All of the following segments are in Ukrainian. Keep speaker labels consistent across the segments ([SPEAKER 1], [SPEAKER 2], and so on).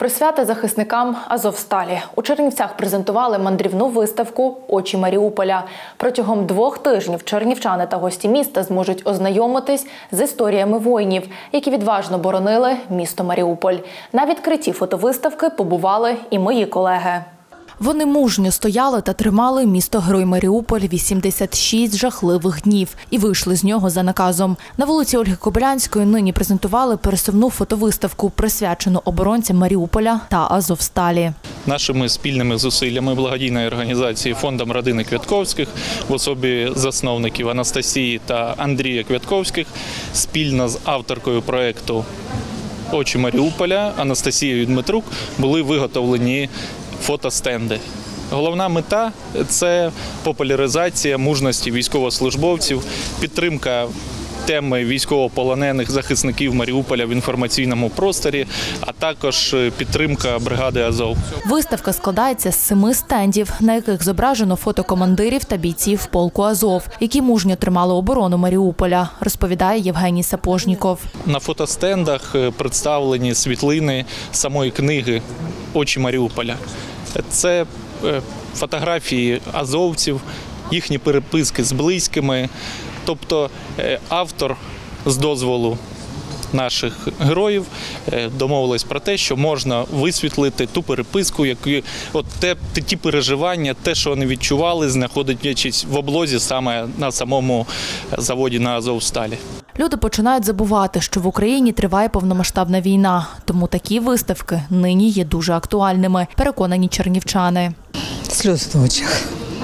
[SPEAKER 1] Присвята захисникам Азовсталі. У Чернівцях презентували мандрівну виставку «Очі Маріуполя». Протягом 2 тижнів чернівчани та гості міста зможуть ознайомитись з історіями воїнів, які відважно боронили місто Маріуполь. На відкритті фотовиставки побували і мої колеги. Вони мужньо стояли та тримали місто-герой Маріуполь 86 жахливих днів і вийшли з нього за наказом. На вулиці Ольги Кобилянської нині презентували пересувну фотовиставку, присвячену оборонцям Маріуполя та Азовсталі.
[SPEAKER 2] Нашими спільними зусиллями благодійної організації Фондом родини Квятковських в особі засновників Анастасії та Андрія Квятковських спільно з авторкою проєкту «Очі Маріуполя» Анастасією Дмитрук були виготовлені фотостенди. Головна мета – це популяризація мужності військовослужбовців, підтримка теми військовополонених захисників Маріуполя в інформаційному просторі, а також підтримка бригади «Азов».
[SPEAKER 1] Виставка складається з 7 стендів, на яких зображено фото командирів та бійців полку «Азов», які мужньо тримали оборону Маріуполя, розповідає Євгеній Сапожніков.
[SPEAKER 2] На фотостендах представлені світлини самої книги «Очі Маріуполя». Це фотографії азовців, їхні переписки з близькими. Тобто автор з дозволу наших героїв домовилась про те, що можна висвітлити ту переписку, ті переживання, те, що вони відчували, знаходячись в облозі саме на самому заводі на Азовсталі.
[SPEAKER 1] Люди починають забувати, що в Україні триває повномасштабна війна, тому такі виставки нині є дуже актуальними, переконані чернівчани.
[SPEAKER 3] Сльози на очах.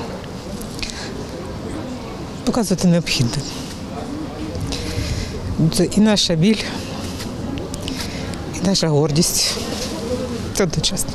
[SPEAKER 3] Показувати необхідно. Це і наша біль, і наша гордість одночасно.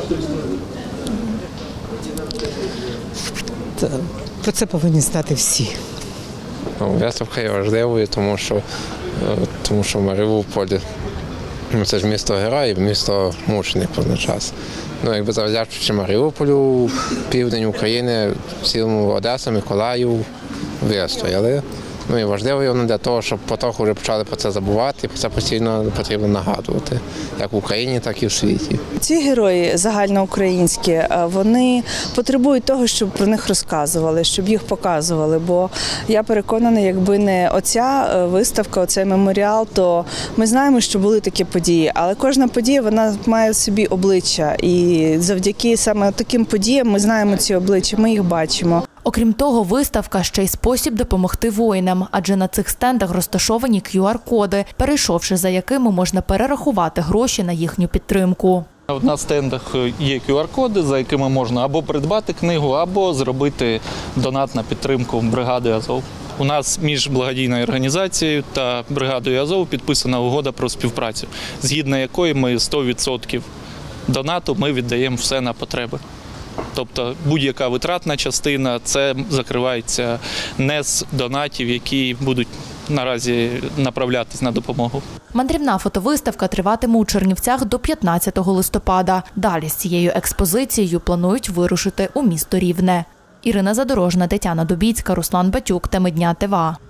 [SPEAKER 3] Про це повинні знати всі.
[SPEAKER 4] Виставка є важливою, тому що Маріуполь – це ж місто героїв, місто мучених водночас. Якби завдячуючи Маріуполю, південь України, цілому Одеса, Миколаїв вистояли. І важливо воно для того, щоб потроху вже почали про це забувати, і про це постійно потрібно нагадувати, як в Україні, так і в світі.
[SPEAKER 5] Ці герої загальноукраїнські, вони потребують того, щоб про них розказували, щоб їх показували, бо я переконана, якби не оця виставка, оцей меморіал, то ми знаємо, що були такі події, але кожна подія, вона має в собі обличчя, і завдяки саме таким подіям ми знаємо ці обличчя, ми їх бачимо.
[SPEAKER 1] Окрім того, виставка – ще й спосіб допомогти воїнам, адже на цих стендах розташовані QR-коди, перейшовши за якими можна перерахувати гроші на їхню підтримку.
[SPEAKER 2] На стендах є QR-коди, за якими можна або придбати книгу, або зробити донат на підтримку бригади «Азов». У нас між благодійною організацією та бригадою «Азов» підписана угода про співпрацю, згідно якої ми 100% донату ми віддаємо все на потреби. Тобто будь-яка витратна частина – це закривається не з донатів, які будуть наразі направлятись на допомогу.
[SPEAKER 1] Мандрівна фотовиставка триватиме у Чернівцях до 15 листопада. Далі з цією експозицією планують вирушити у місто Рівне. Ірина Задорожна, Тетяна Дубіцька, Руслан Батюк. Теми дня ТВА.